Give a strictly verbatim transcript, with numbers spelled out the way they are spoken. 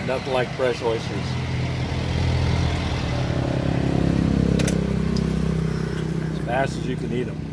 Nothing like fresh oysters. As fast as you can eat them.